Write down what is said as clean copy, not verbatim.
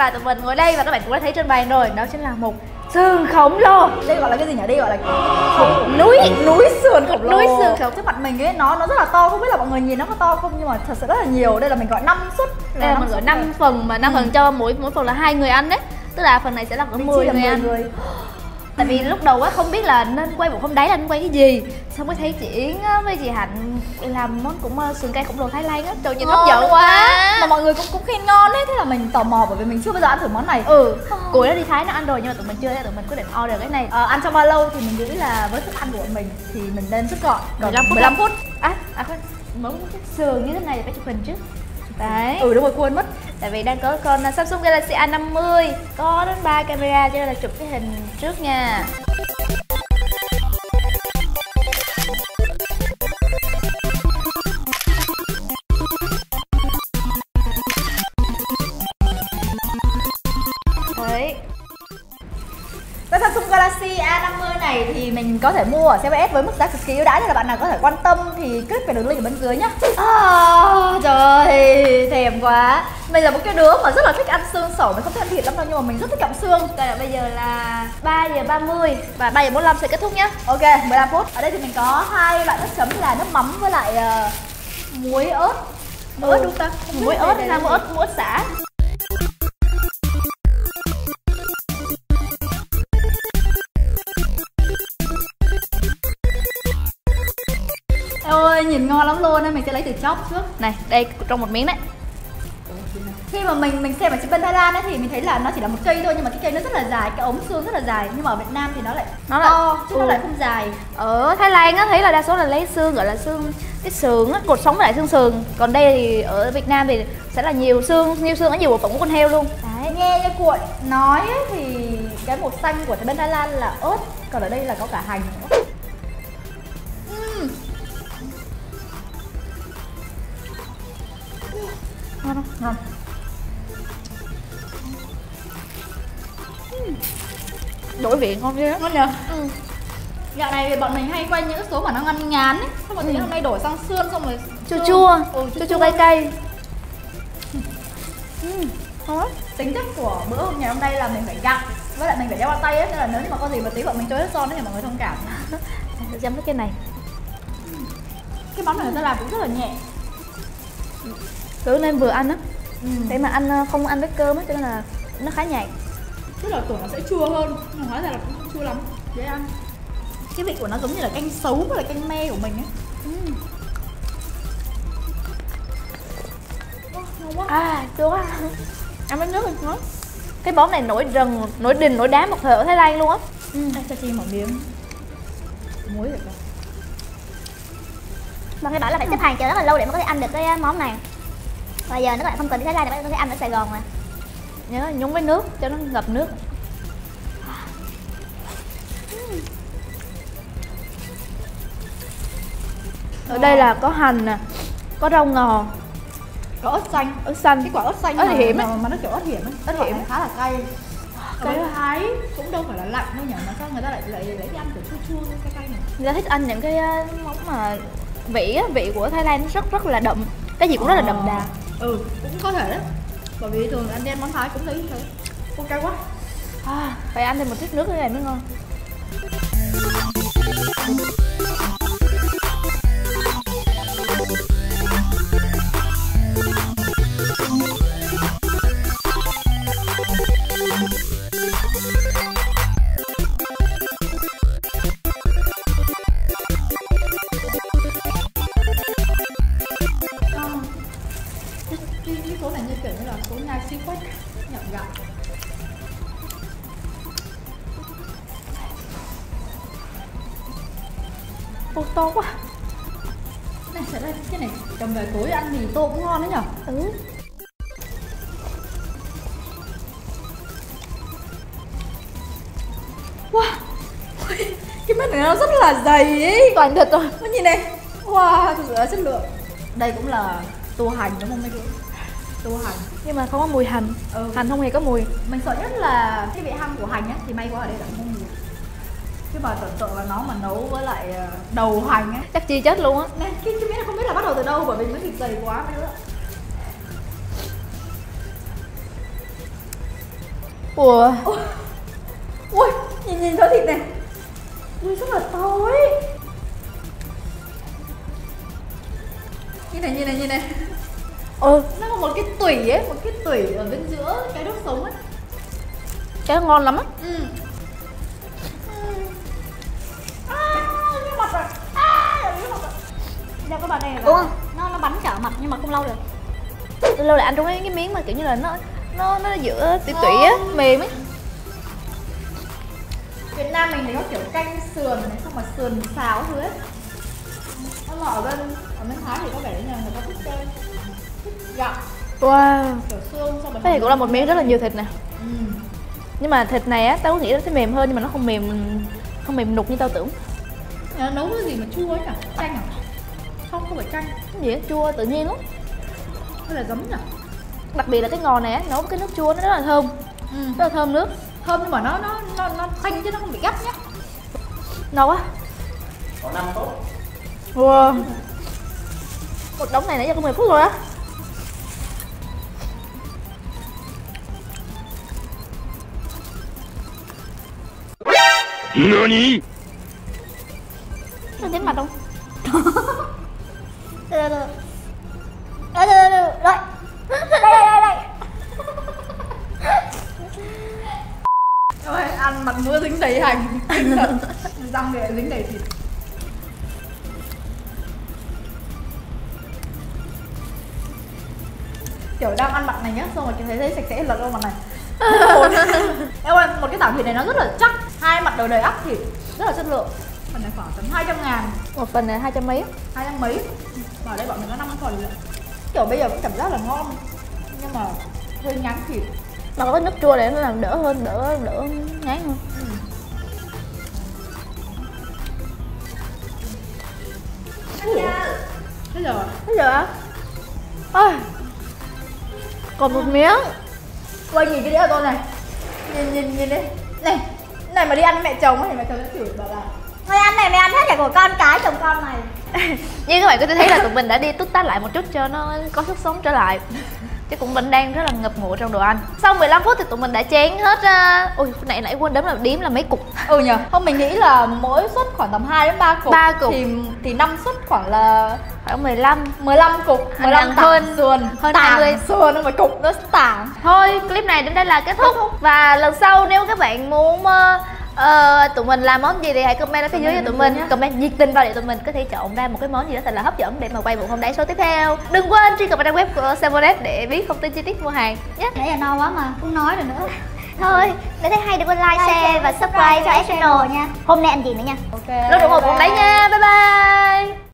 và tụi mình ngồi đây và các bạn cũng đã thấy trên bàn rồi, đó chính là một sườn khổng lồ. Đây gọi là cái gì nhỉ? Đây gọi là núi sườn khổng lồ. Núi sườn khổng. Trước mặt mình ấy nó rất là to, không biết là mọi người nhìn nó có to không nhưng mà thật sự rất là nhiều. Đây là mình gọi 5 suất. Đây là mình gọi 5 phần mà 5 phần cho mỗi phần là 2 người ăn đấy. Tức là phần này sẽ là có 10 người ăn. Tại vì lúc đầu á không biết là nên quay bộ không đáy là nên quay cái gì, xong mới thấy chị Yến với chị Hạnh làm món cũng sườn cây khổng lồ Thái Lan á, trời nhìn hấp dẫn quá. Mà mọi người cũng khen ngon đấy, thế là mình tò mò bởi vì mình chưa bao giờ ăn thử món này. Cuối nó đi Thái nó ăn rồi nhưng mà tụi mình chưa, tụi mình quyết định order cái này. Ăn trong bao lâu thì mình nghĩ là với thức ăn của mình thì mình nên rút gọn 15 phút. Món cái sườn như thế này thì phải chụp hình trước. Đấy. Đúng rồi, quên mất. Tại vì đang có con Samsung Galaxy A50 có đến 3 camera cho nên là chụp cái hình trước nha. Đấy. Cái Samsung Galaxy A50 này thì mình có thể mua ở CVS với mức giá cực kỳ ưu đãi, nên là bạn nào có thể quan tâm thì click vào đường link ở bên dưới nhá. Trời ơi, thèm quá. Mình là một cái đứa mà rất là thích ăn xương sẩu, mình không thích ăn thịt lắm đâu nhưng mà mình rất thích gặm xương. Bây giờ là 3:30 và 3:45 sẽ kết thúc nhá. Ok, 15 phút. Ở đây thì mình có 2 loại nước chấm là nước mắm với lại muối ớt. Muối ớt đúng ta? Muối ớt là muối ớt xả. Ôi, nhìn ngon lắm luôn nên mình sẽ lấy từ chóp trước. Này, đây trong một miếng đấy. Khi mà mình xem ở trên bên Thái Lan ấy thì mình thấy là nó chỉ là một cây thôi nhưng mà cái cây nó rất là dài, cái ống xương rất là dài, nhưng mà ở Việt Nam thì nó lại to chứ nó lại không dài. Ở Thái Lan á thấy là đa số là lấy xương gọi là xương cái sườn á, cột sống với lại xương sườn. Còn đây thì ở Việt Nam thì sẽ là nhiều xương ở nhiều bộ phận của con heo luôn. Đấy, nghe như cuội nói ấy, thì cái màu xanh của bên Thái Lan là ớt, còn ở đây là có cả hành nữa. Ngon. Đổi vị ngon ghê. Ngon nhờ. Dạo này thì bọn mình hay quay những số mà nó ngăn ngán ấy, xong rồi hôm nay đổi sang sườn xong rồi chua cay. Tính chất của bữa hôm ngày hôm nay là mình phải gặm với lại mình phải đeo bao tay ấy, nên là nếu như mà có gì mà tí bọn mình trôi hết son thì mọi người thông cảm. Để chấm cái này. Cái món này người ta làm cũng rất là nhẹ. Cứ nên vừa ăn á. Để mà ăn không ăn với cơm á cho nên là nó khá nhạt. Tức là tưởng nó sẽ chua hơn, nhưng hóa ra là cũng không chua lắm, dễ ăn. Cái vị của nó giống như là canh sấu với lại canh me của mình ấy. Ngon quá. Chua quá. Ăn với nước thì ngon. Cái món này nổi đình nổi đám một thời ở Thái Lan luôn á. Cho chi một miếng muối được không? Mọi người bảo là phải xếp hàng chờ rất là lâu để mà có thể ăn được cái món này. Bây giờ nếu bạn không cần đi Thái Lan thì bạn có thể ăn ở Sài Gòn mà. Nhớ nhúng với nước cho nó ngập nước. Ở đây là có hành nè, có rau ngò, có ớt xanh. Cái quả ớt xanh ớt hiểm mà nó kiểu ớt hiểm ấy. Ớt hiểm khá là cay. Cái Thái cũng đâu phải là lạnh đâu nhỉ, mà sao người ta lại lấy cái ăn kiểu chua chua cay này. Người ta thích ăn những cái món mà vị của Thái Lan nó rất là đậm, cái gì cũng rất là đậm đà. Cũng có thể đấy, bởi vì thường anh ăn món Thái cũng thấy như thế. Không cay quá. Phải ăn thêm một chút nước thế này mới ngon. Cái số này như kiểu như là số nhai siêu quách nhậm gạo. To quá. Này sẽ là cái này cầm về tối ăn mì tô cũng ngon đấy nhở. Wow, cái mét này nó rất là dày ấy, Toàn thịt rồi. nó nhìn này. Wow, thực sự là chất lượng. Đây cũng là tô hành đúng không mấy đứa? Tô hành Nhưng mà không có mùi hành. Hành không hề có mùi. Mình sợ nhất là cái vị hăng của hành á, thì may quá ở đây là không mùi. Chứ mà tưởng tượng là nó mà nấu với lại đầu hành á chắc chi chết luôn á. Này, cái miếng này không biết là bắt đầu từ đâu bởi vì miếng thịt dày quá mấy đứa. Ủa. Ui, nhìn thớ thịt này. Ui, rất là to ấy. Nhìn này. Ừ, Nó có một cái tủy ấy, một cái tủy ở bên giữa cái đốt sống ấy. cái nó ngon lắm á. Cái mặt rồi. Cái mặt rồi. Nha các bạn này Đúng không? Nó bắn cả mặt nhưng mà không lâu được. Tôi lâu lại ăn trong cái miếng mà kiểu như là nó giữa tủy tủy á, mềm ấy. Việt Nam mình thì có kiểu canh sườn này, xong mà sườn xào thứ ấy. Nhưng mà ở bên Thái thì có vẻ như là người ta thích gặm Wow. kiểu xương xong rồi. Cái này cũng là một miếng rất là nhiều thịt nè. Nhưng mà thịt này á, tao có nghĩ nó sẽ mềm hơn nhưng mà nó không mềm nục như tao tưởng. Nó nấu cái gì mà chua ấy nhỉ? Chanh à? Không phải chanh. Cái gì á, chua tự nhiên lắm. Hay là giấm nhỉ? Đặc biệt là cái ngò này á, nấu với cái nước chua nó rất là thơm. Rất là thơm nước. Thơm nhưng mà nó thanh chứ nó không bị gắt nhá. Ngon quá. Có 5 tốt. Wow. Một đống này nãy giờ có 10 phút rồi á. NANI? Nó dính mặt không? Rồi. Đây. Ôi, ăn mặt mũi dính đầy hành. Răng thì dính đầy thịt. Kiểu đang ăn mặt này nhá, xong rồi thấy sạch sẽ lật qua mặt này. Em ơi, một cái tảng thịt này nó rất là chắc. Hai mặt đều đầy ắp thịt, rất là chất lượng. Phần này khoảng tầm 200.000. Một phần này 200 mấy. 200 mấy. Và ở đây bọn mình có 5 phần nữa. Kiểu bây giờ cũng cảm giác là ngon, nhưng mà hơi ngán thịt. Mà có cái nước chua để nó làm đỡ hơn, đỡ ngán hơn. Thế giờ Bây giờ á. Ôi. Còn một miếng. quay nhìn cái đĩa của tôi này. Nhìn đi. Này mà đi ăn với mẹ chồng thì mẹ chồng sẽ chửi bảo là Mày ăn hết cả của con cái chồng con mày. Như các bạn có thể thấy là tụi mình đã đi tút tát lại một chút cho nó có sức sống trở lại. Chứ cũng vẫn đang rất là ngập ngụa trong đồ ăn. Sau 15 phút thì tụi mình đã chén hết. Ôi nãy quên đếm là mấy cục. nhờ. Không, mình nghĩ là mỗi suất khoảng tầm 2 đến 3 cục. 3 cục. Thì 5 suất khoảng là Khoảng 15 cục, Hơn 15 tảng sườn, hơn tảng 20 sườn không phải cục, nó tảng. Thôi clip này đến đây là kết thúc. Và lần sau nếu các bạn muốn tụi mình làm món gì thì hãy comment ở phía dưới cho tụi mình. Comment nhiệt tình vào để tụi mình có thể chọn ra một cái món gì đó thật là hấp dẫn để mà quay bộ hôm đáy số tiếp theo. Đừng quên truy cập vào trang web của Servonet để biết thông tin chi tiết mua hàng nhé. Nãy giờ no quá mà không nói được nữa. Thôi, nếu thấy hay đừng quên like, share và subscribe cho channel nha. Hôm nay ăn gì nữa nha. Ok. Rất ủng hộ bộ hôm đáy nha. Bye bye.